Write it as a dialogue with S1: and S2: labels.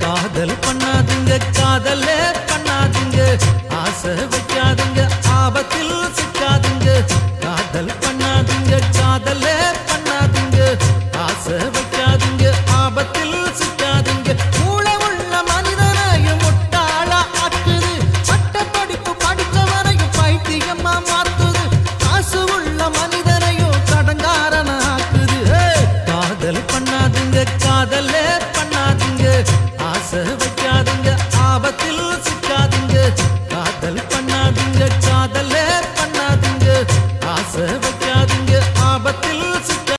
S1: காதல் பண்ணாதுங்க காதலே பண்ணாதுங்க ஆசை வைக்காதுங்க ஆபத்தில் சிக்காதுங்க காதல் பண்ணாதுங்க காதலே பண்ணாதுங்க ஆசை வைக்காதுங்க ஆபத்தில் சிக்காதுங்க மூளை உள்ள மனிதனையும் முட்டாளா ஆக்குது பட்ட படிப்பு படித்தவரையும் பைத்தியமா மாத்துது காசு உள்ள மனிதனையும் கடங்காரன ஆக்குது காதல் பண்ணாதுங்க காதலே பண்ணாதுங்க ஆசை வைக்காதுங்க ஆபத்தில்